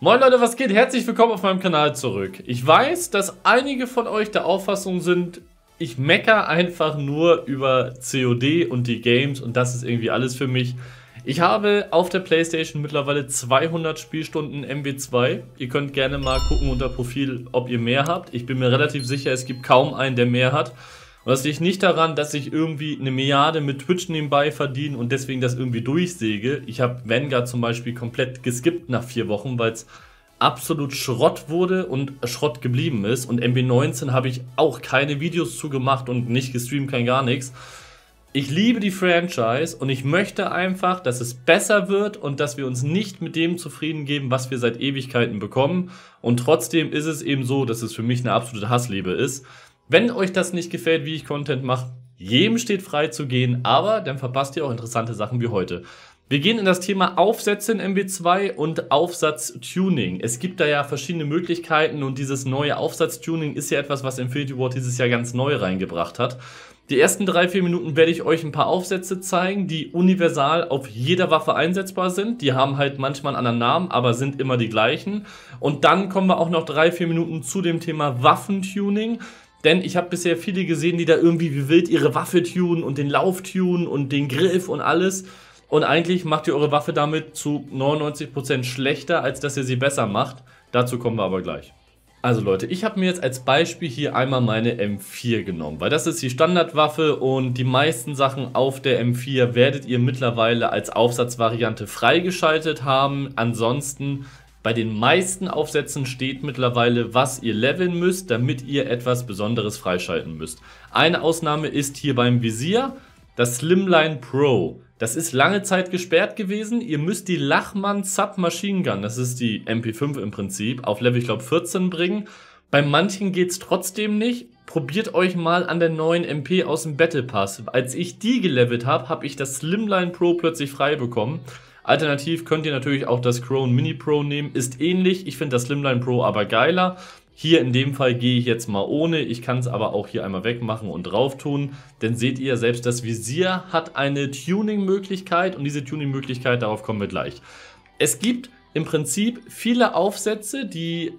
Moin Leute, was geht? Herzlich willkommen auf meinem Kanal zurück. Ich weiß, dass einige von euch der Auffassung sind, ich mecker einfach nur über COD und die Games und das ist irgendwie alles für mich. Ich habe auf der Playstation mittlerweile 200 Spielstunden MW2. Ihr könnt gerne mal gucken unter Profil, ob ihr mehr habt. Ich bin mir relativ sicher, es gibt kaum einen, der mehr hat. Und das liegt nicht daran, dass ich irgendwie eine Milliarde mit Twitch nebenbei verdiene und deswegen das irgendwie durchsäge. Ich habe Vanguard zum Beispiel komplett geskippt nach 4 Wochen, weil es absolut Schrott wurde und Schrott geblieben ist. Und MW19 habe ich auch keine Videos zu gemacht und nicht gestreamt, kein gar nichts. Ich liebe die Franchise und ich möchte einfach, dass es besser wird und dass wir uns nicht mit dem zufrieden geben, was wir seit Ewigkeiten bekommen. Und trotzdem ist es eben so, dass es für mich eine absolute Hassliebe ist. Wenn euch das nicht gefällt, wie ich Content mache, jedem steht frei zu gehen, aber dann verpasst ihr auch interessante Sachen wie heute. Wir gehen in das Thema Aufsätze in MW2 und Aufsatztuning. Es gibt da ja verschiedene Möglichkeiten und dieses neue Aufsatztuning ist ja etwas, was Infinity Ward dieses Jahr ganz neu reingebracht hat. Die ersten 3-4 Minuten werde ich euch ein paar Aufsätze zeigen, die universal auf jeder Waffe einsetzbar sind. Die haben halt manchmal einen anderen Namen, aber sind immer die gleichen. Und dann kommen wir auch noch 3-4 Minuten zu dem Thema Waffentuning. Denn ich habe bisher viele gesehen, die da irgendwie wie wild ihre Waffe tunen und den Lauf tunen und den Griff und alles. Und eigentlich macht ihr eure Waffe damit zu 99% schlechter, als dass ihr sie besser macht. Dazu kommen wir aber gleich. Also Leute, ich habe mir jetzt als Beispiel hier einmal meine M4 genommen, weil das ist die Standardwaffe und die meisten Sachen auf der M4 werdet ihr mittlerweile als Aufsatzvariante freigeschaltet haben. Ansonsten bei den meisten Aufsätzen steht mittlerweile, was ihr leveln müsst, damit ihr etwas Besonderes freischalten müsst. Eine Ausnahme ist hier beim Visier, das Slimline Pro. Das ist lange Zeit gesperrt gewesen. Ihr müsst die Lachmann Submachine Gun, das ist die MP5 im Prinzip, auf Level, ich glaube 14 bringen. Bei manchen geht es trotzdem nicht. Probiert euch mal an der neuen MP aus dem Battle Pass. Als ich die gelevelt habe, habe ich das Slimline Pro plötzlich frei bekommen. Alternativ könnt ihr natürlich auch das Krone Mini Pro nehmen. Ist ähnlich, ich finde das Slimline Pro aber geiler. Hier in dem Fall gehe ich jetzt mal ohne, ich kann es aber auch hier einmal wegmachen und drauf tun. Denn seht ihr, selbst das Visier hat eine Tuning-Möglichkeit und diese Tuning-Möglichkeit, darauf kommen wir gleich. Es gibt im Prinzip viele Aufsätze, die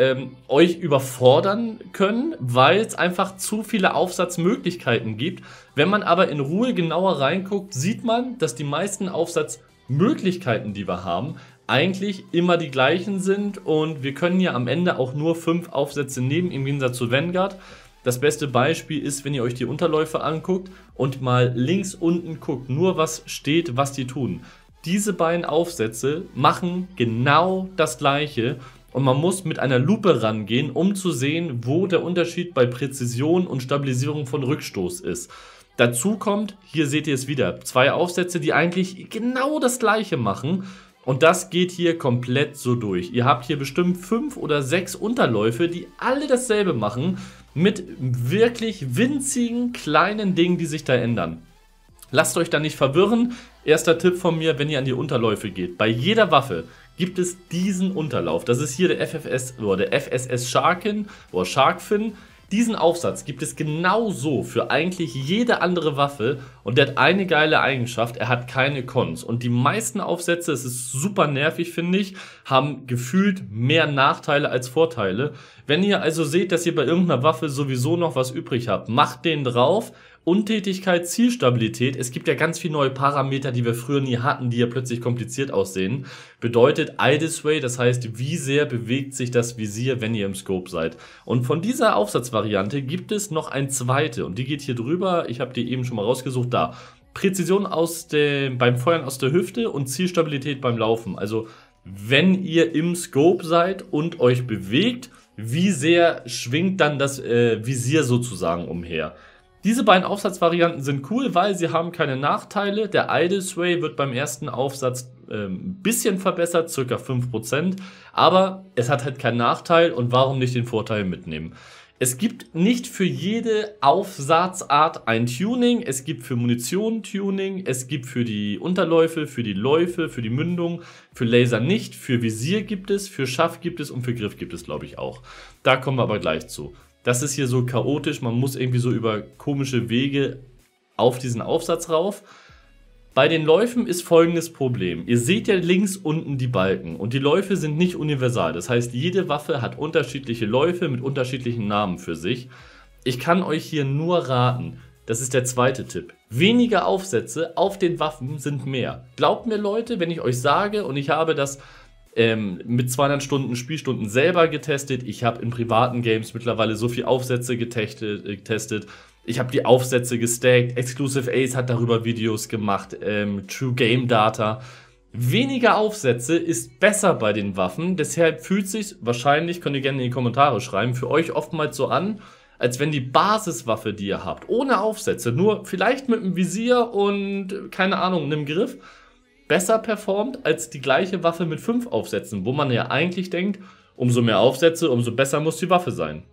euch überfordern können, weil es einfach zu viele Aufsatzmöglichkeiten gibt. Wenn man aber in Ruhe genauer reinguckt, sieht man, dass die meisten Aufsatzmöglichkeiten, die wir haben, eigentlich immer die gleichen sind und wir können ja am Ende auch nur 5 Aufsätze nehmen, im Gegensatz zu Vanguard. Das beste Beispiel ist, wenn ihr euch die Unterläufe anguckt und mal links unten guckt, nur was steht, was die tun. Diese beiden Aufsätze machen genau das gleiche und man muss mit einer Lupe rangehen, um zu sehen, wo der Unterschied bei Präzision und Stabilisierung von Rückstoß ist. Dazu kommt, hier seht ihr es wieder, 2 Aufsätze, die eigentlich genau das gleiche machen. Und das geht hier komplett so durch. Ihr habt hier bestimmt 5 oder 6 Unterläufe, die alle dasselbe machen, mit wirklich winzigen kleinen Dingen, die sich da ändern. Lasst euch da nicht verwirren. Erster Tipp von mir, wenn ihr an die Unterläufe geht. Bei jeder Waffe gibt es diesen Unterlauf. Das ist hier der FFS oder der FSS Sharkin oder Sharkfin. Diesen Aufsatz gibt es genauso für eigentlich jede andere Waffe und der hat eine geile Eigenschaft, er hat keine Cons. Und die meisten Aufsätze, es ist super nervig, finde ich, haben gefühlt mehr Nachteile als Vorteile. Wenn ihr also seht, dass ihr bei irgendeiner Waffe sowieso noch was übrig habt, macht den drauf. Untätigkeit, Zielstabilität, es gibt ja ganz viele neue Parameter, die wir früher nie hatten, die ja plötzlich kompliziert aussehen. Bedeutet Idle Sway, das heißt, wie sehr bewegt sich das Visier, wenn ihr im Scope seid. Und von dieser Aufsatzvariante gibt es noch eine zweite und die geht hier drüber, ich habe die eben schon mal rausgesucht, da. Präzision beim Feuern aus der Hüfte und Zielstabilität beim Laufen. Also wenn ihr im Scope seid und euch bewegt, wie sehr schwingt dann das Visier sozusagen umher. Diese beiden Aufsatzvarianten sind cool, weil sie haben keine Nachteile. Der Idle Sway wird beim ersten Aufsatz ein bisschen verbessert, ca. 5%. Aber es hat halt keinen Nachteil und warum nicht den Vorteil mitnehmen? Es gibt nicht für jede Aufsatzart ein Tuning. Es gibt für Munition Tuning, es gibt für die Unterläufe, für die Läufe, für die Mündung, für Laser nicht, für Visier gibt es, für Schaft gibt es und für Griff gibt es, glaube ich, auch. Da kommen wir aber gleich zu. Das ist hier so chaotisch, man muss irgendwie so über komische Wege auf diesen Aufsatz rauf. Bei den Läufen ist folgendes Problem. Ihr seht ja links unten die Balken und die Läufe sind nicht universal. Das heißt, jede Waffe hat unterschiedliche Läufe mit unterschiedlichen Namen für sich. Ich kann euch hier nur raten, das ist der zweite Tipp. Weniger Aufsätze auf den Waffen sind mehr. Glaubt mir Leute, wenn ich euch sage, und ich habe das mit 200 Stunden Spielstunden selber getestet. Ich habe in privaten Games mittlerweile so viele Aufsätze getestet. Ich habe die Aufsätze gestackt. Exclusive Ace hat darüber Videos gemacht. True Game Data. Weniger Aufsätze ist besser bei den Waffen. Deshalb fühlt sich wahrscheinlich, könnt ihr gerne in die Kommentare schreiben, für euch oftmals so an, als wenn die Basiswaffe, die ihr habt, ohne Aufsätze, nur vielleicht mit einem Visier und, keine Ahnung, einem Griff, besser performt als die gleiche Waffe mit 5 Aufsätzen, wo man ja eigentlich denkt, umso mehr Aufsätze, umso besser muss die Waffe sein.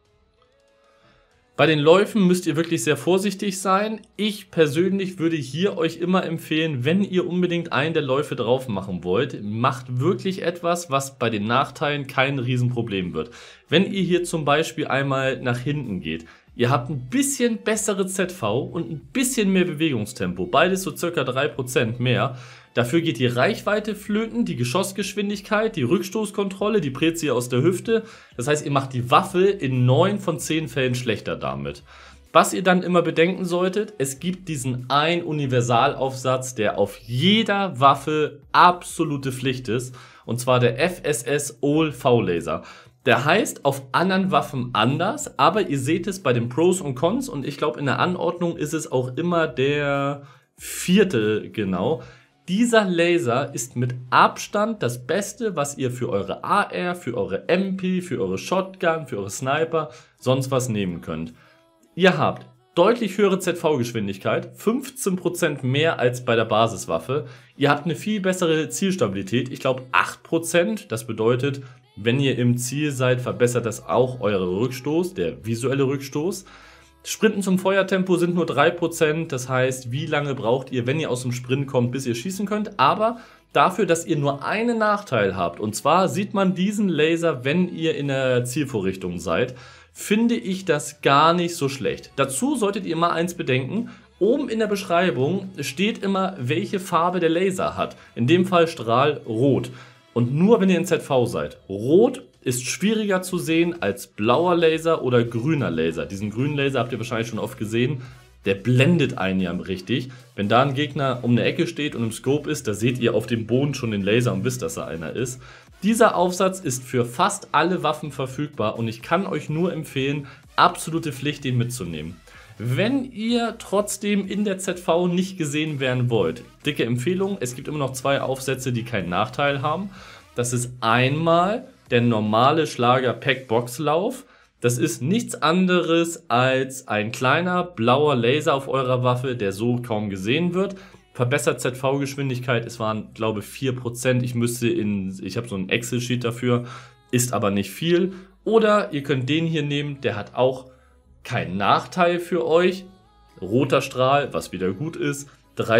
Bei den Läufen müsst ihr wirklich sehr vorsichtig sein. Ich persönlich würde hier euch immer empfehlen, wenn ihr unbedingt einen der Läufe drauf machen wollt, macht wirklich etwas, was bei den Nachteilen kein Riesenproblem wird. Wenn ihr hier zum Beispiel einmal nach hinten geht, ihr habt ein bisschen bessere ZV und ein bisschen mehr Bewegungstempo, beides so circa 3% mehr. Dafür geht die Reichweite flöten, die Geschossgeschwindigkeit, die Rückstoßkontrolle, die Präzie aus der Hüfte. Das heißt, ihr macht die Waffe in 9 von 10 Fällen schlechter damit. Was ihr dann immer bedenken solltet, es gibt diesen einen Universalaufsatz, der auf jeder Waffe absolute Pflicht ist. Und zwar der FSS All V-Laser. Der heißt auf anderen Waffen anders, aber ihr seht es bei den Pros und Cons und ich glaube in der Anordnung ist es auch immer der 4. genau. Dieser Laser ist mit Abstand das Beste, was ihr für eure AR, für eure MP, für eure Shotgun, für eure Sniper, sonst was nehmen könnt. Ihr habt deutlich höhere ZV-Geschwindigkeit, 15% mehr als bei der Basiswaffe. Ihr habt eine viel bessere Zielstabilität, ich glaube 8%. Das bedeutet, wenn ihr im Ziel seid, verbessert das auch euren Rückstoß, der visuelle Rückstoß. Sprinten zum Feuertempo sind nur 3%, das heißt, wie lange braucht ihr, wenn ihr aus dem Sprint kommt, bis ihr schießen könnt, aber dafür, dass ihr nur einen Nachteil habt, und zwar sieht man diesen Laser, wenn ihr in der Zielvorrichtung seid, finde ich das gar nicht so schlecht. Dazu solltet ihr mal eins bedenken, oben in der Beschreibung steht immer, welche Farbe der Laser hat, in dem Fall Strahl rot. Und nur wenn ihr in ZV seid. Rot ist schwieriger zu sehen als blauer Laser oder grüner Laser. Diesen grünen Laser habt ihr wahrscheinlich schon oft gesehen. Der blendet einen ja richtig. Wenn da ein Gegner um eine Ecke steht und im Scope ist, da seht ihr auf dem Boden schon den Laser und wisst, dass er einer ist. Dieser Aufsatz ist für fast alle Waffen verfügbar und ich kann euch nur empfehlen, absolute Pflicht, den mitzunehmen. Wenn ihr trotzdem in der ZV nicht gesehen werden wollt, dicke Empfehlung, es gibt immer noch 2 Aufsätze, die keinen Nachteil haben. Das ist einmal der normale Schlager-Pack-Box-Lauf. Das ist nichts anderes als ein kleiner blauer Laser auf eurer Waffe, der so kaum gesehen wird. Verbessert ZV-Geschwindigkeit, es waren, glaube ich, 4%. Ich habe so ein Excel-Sheet dafür, ist aber nicht viel. Oder ihr könnt den hier nehmen, der hat auch keinen Nachteil für euch. Roter Strahl, was wieder gut ist,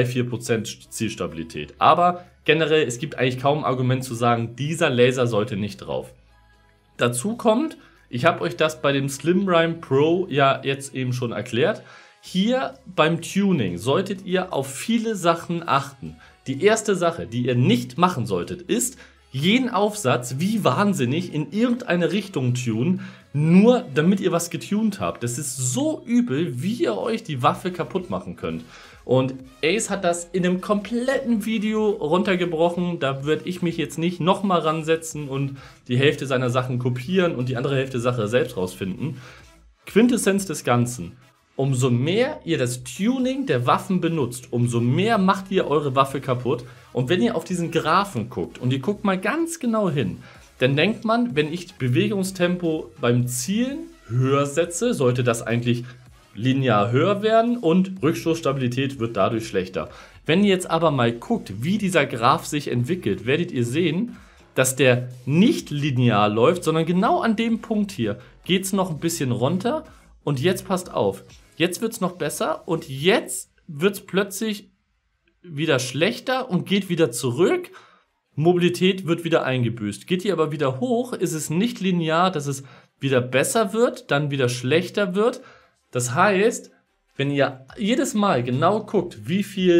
3-4% Zielstabilität. Aber generell, es gibt eigentlich kaum ein Argument zu sagen, dieser Laser sollte nicht drauf. Dazu kommt, ich habe euch das bei dem Slimrime Pro ja jetzt eben schon erklärt. Hier beim Tuning solltet ihr auf viele Sachen achten. Die erste Sache, die ihr nicht machen solltet, ist, jeden Aufsatz wie wahnsinnig in irgendeine Richtung tunen, nur damit ihr was getuned habt. Das ist so übel, wie ihr euch die Waffe kaputt machen könnt. Und Ace hat das in einem kompletten Video runtergebrochen. Da würde ich mich jetzt nicht nochmal ransetzen und die Hälfte seiner Sachen kopieren und die andere Hälfte Sache selbst rausfinden. Quintessenz des Ganzen. Umso mehr ihr das Tuning der Waffen benutzt, umso mehr macht ihr eure Waffe kaputt. Und wenn ihr auf diesen Graphen guckt und ihr guckt mal ganz genau hin, dann denkt man, wenn ich Bewegungstempo beim Zielen höher setze, sollte das eigentlich linear höher werden und Rückstoßstabilität wird dadurch schlechter. Wenn ihr jetzt aber mal guckt, wie dieser Graph sich entwickelt, werdet ihr sehen, dass der nicht linear läuft, sondern genau an dem Punkt hier geht es noch ein bisschen runter und jetzt passt auf. Jetzt wird es noch besser und jetzt wird es plötzlich wieder schlechter und geht wieder zurück. Mobilität wird wieder eingebüßt. Geht hier aber wieder hoch, ist es nicht linear, dass es wieder besser wird, dann wieder schlechter wird. Das heißt, wenn ihr jedes Mal genau guckt, wie viel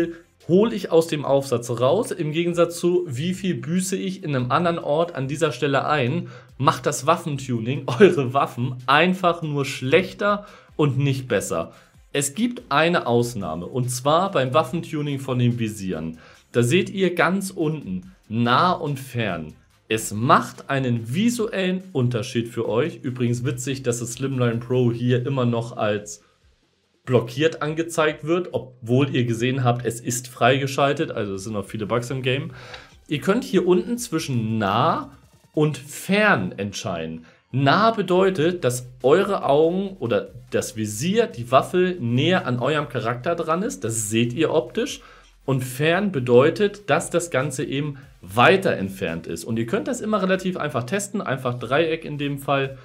hole ich aus dem Aufsatz raus, im Gegensatz zu, wie viel büße ich in einem anderen Ort an dieser Stelle ein, macht das Waffentuning eure Waffen einfach nur schlechter und nicht besser. Es gibt eine Ausnahme, und zwar beim Waffentuning von den Visieren. Da seht ihr ganz unten, nah und fern. Es macht einen visuellen Unterschied für euch. Übrigens witzig, dass das Slimline Pro hier immer noch als blockiert angezeigt wird, obwohl ihr gesehen habt, es ist freigeschaltet, also es sind noch viele Bugs im Game. Ihr könnt hier unten zwischen nah und fern entscheiden. Nah bedeutet, dass eure Augen oder das Visier, die Waffe, näher an eurem Charakter dran ist. Das seht ihr optisch. Und fern bedeutet, dass das Ganze eben weiter entfernt ist. Und ihr könnt das immer relativ einfach testen. Einfach Dreieck in dem Fall.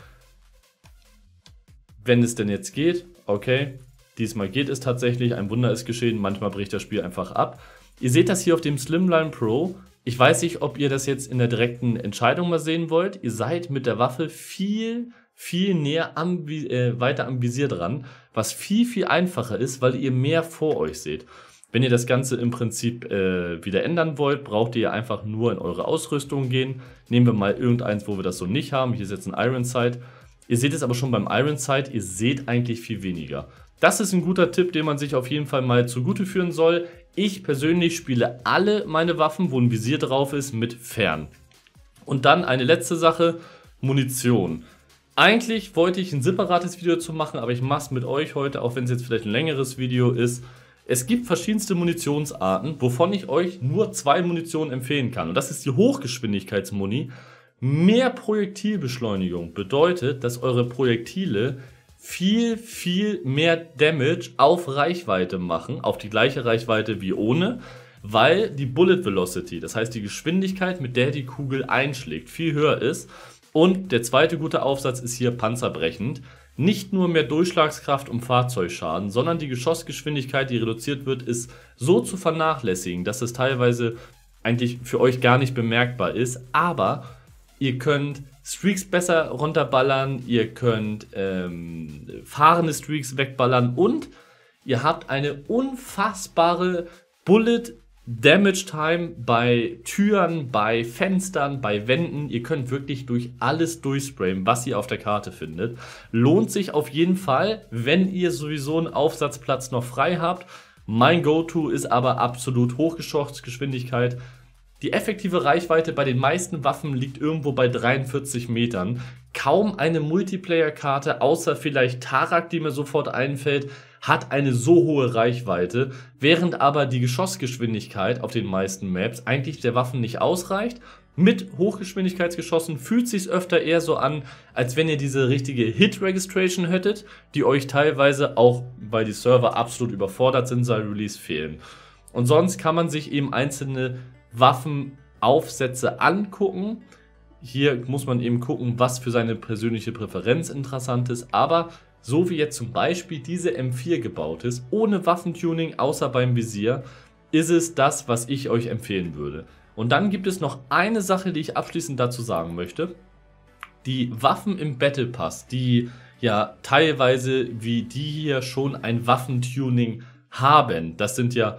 Wenn es denn jetzt geht. Okay, diesmal geht es tatsächlich. Ein Wunder ist geschehen. Manchmal bricht das Spiel einfach ab. Ihr seht das hier auf dem Slimline Pro. Ich weiß nicht, ob ihr das jetzt in der direkten Entscheidung mal sehen wollt. Ihr seid mit der Waffe viel näher weiter am Visier dran, was viel einfacher ist, weil ihr mehr vor euch seht. Wenn ihr das Ganze im Prinzip wieder ändern wollt, braucht ihr einfach nur in eure Ausrüstung gehen. Nehmen wir mal irgendeins, wo wir das so nicht haben. Hier ist jetzt ein Iron Sight. Ihr seht es aber schon beim Iron Sight, ihr seht eigentlich viel weniger. Das ist ein guter Tipp, den man sich auf jeden Fall mal zugute führen soll. Ich persönlich spiele alle meine Waffen, wo ein Visier drauf ist, mit fern. Und dann eine letzte Sache, Munition. Eigentlich wollte ich ein separates Video zu machen, aber ich mache es mit euch heute, auch wenn es jetzt vielleicht ein längeres Video ist. Es gibt verschiedenste Munitionsarten, wovon ich euch nur 2 Munitionen empfehlen kann. Und das ist die Hochgeschwindigkeitsmuni. Mehr Projektilbeschleunigung bedeutet, dass eure Projektile viel mehr Damage auf Reichweite machen, auf die gleiche Reichweite wie ohne, weil die Bullet Velocity, das heißt die Geschwindigkeit, mit der die Kugel einschlägt, viel höher ist. Und der zweite gute Aufsatz ist hier panzerbrechend. Nicht nur mehr Durchschlagskraft und Fahrzeugschaden, sondern die Geschossgeschwindigkeit, die reduziert wird, ist so zu vernachlässigen, dass es teilweise eigentlich für euch gar nicht bemerkbar ist. Aber ihr könnt Streaks besser runterballern, ihr könnt fahrende Streaks wegballern und ihr habt eine unfassbare Bullet Damage Time bei Türen, bei Fenstern, bei Wänden. Ihr könnt wirklich durch alles durchsprayen, was ihr auf der Karte findet. Lohnt sich auf jeden Fall, wenn ihr sowieso einen Aufsatzplatz noch frei habt. Mein Go-To ist aber absolut Hochgeschossgeschwindigkeit. Die effektive Reichweite bei den meisten Waffen liegt irgendwo bei 43 Metern. Kaum eine Multiplayer-Karte, außer vielleicht Tarak, die mir sofort einfällt, hat eine so hohe Reichweite, während aber die Geschossgeschwindigkeit auf den meisten Maps eigentlich der Waffen nicht ausreicht. Mit Hochgeschwindigkeitsgeschossen fühlt sich öfter eher so an, als wenn ihr diese richtige Hit-Registration hättet, die euch teilweise auch, weil die Server absolut überfordert sind, seit Release fehlen. Und sonst kann man sich eben einzelne Waffenaufsätze angucken. Hier muss man eben gucken, was für seine persönliche Präferenz interessant ist, aber so wie jetzt zum Beispiel diese M4 gebaut ist, ohne Waffentuning außer beim Visier, ist es das, was ich euch empfehlen würde. Und dann gibt es noch eine Sache, die ich abschließend dazu sagen möchte. Die Waffen im Battle Pass, die ja teilweise wie die hier schon ein Waffentuning haben, das sind ja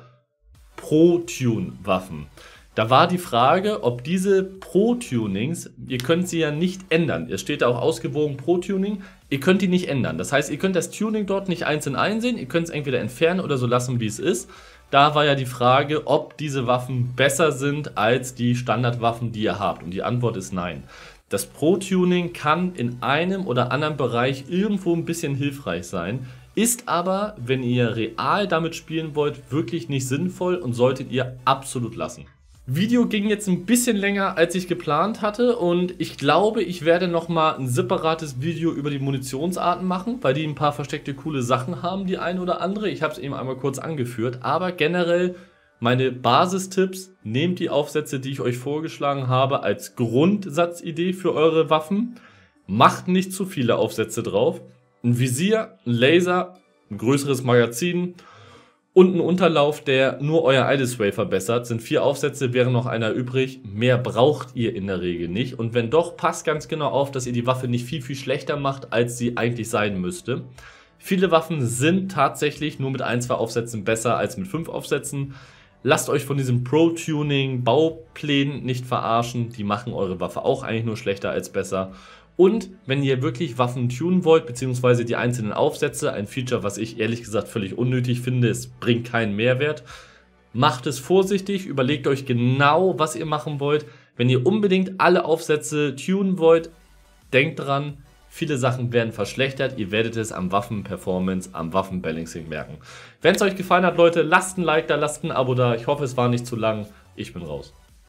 Pro-Tune-Waffen. Da war die Frage, ob diese Pro-Tunings, ihr könnt sie ja nicht ändern. Es steht da auch ausgewogen Pro-Tuning, ihr könnt die nicht ändern. Das heißt, ihr könnt das Tuning dort nicht einzeln einsehen, ihr könnt es entweder entfernen oder so lassen, wie es ist. Da war ja die Frage, ob diese Waffen besser sind als die Standardwaffen, die ihr habt. Und die Antwort ist nein. Das Pro-Tuning kann in einem oder anderen Bereich irgendwo ein bisschen hilfreich sein, ist aber, wenn ihr real damit spielen wollt, wirklich nicht sinnvoll und solltet ihr absolut lassen. Video ging jetzt ein bisschen länger, als ich geplant hatte und ich glaube, ich werde nochmal ein separates Video über die Munitionsarten machen, weil die ein paar versteckte coole Sachen haben, die eine oder andere. Ich habe es eben einmal kurz angeführt, aber generell meine Basistipps, nehmt die Aufsätze, die ich euch vorgeschlagen habe, als Grundsatzidee für eure Waffen. Macht nicht zu viele Aufsätze drauf. Ein Visier, ein Laser, ein größeres Magazin und ein Unterlauf, der nur euer Idle-Spray verbessert. Sind 4 Aufsätze, wäre noch einer übrig. Mehr braucht ihr in der Regel nicht. Und wenn doch, passt ganz genau auf, dass ihr die Waffe nicht viel schlechter macht, als sie eigentlich sein müsste. Viele Waffen sind tatsächlich nur mit 1, 2 Aufsätzen besser als mit 5 Aufsätzen. lasst euch von diesem Pro-Tuning, Bauplänen nicht verarschen. Die machen eure Waffe auch eigentlich nur schlechter als besser. Und wenn ihr wirklich Waffen tunen wollt, beziehungsweise die einzelnen Aufsätze, ein Feature, was ich ehrlich gesagt völlig unnötig finde, es bringt keinen Mehrwert, macht es vorsichtig, überlegt euch genau, was ihr machen wollt. Wenn ihr unbedingt alle Aufsätze tunen wollt, denkt dran, viele Sachen werden verschlechtert. Ihr werdet es am Waffenperformance, am Waffenbalancing merken. Wenn es euch gefallen hat, Leute, lasst ein Like da, lasst ein Abo da. Ich hoffe, es war nicht zu lang. Ich bin raus.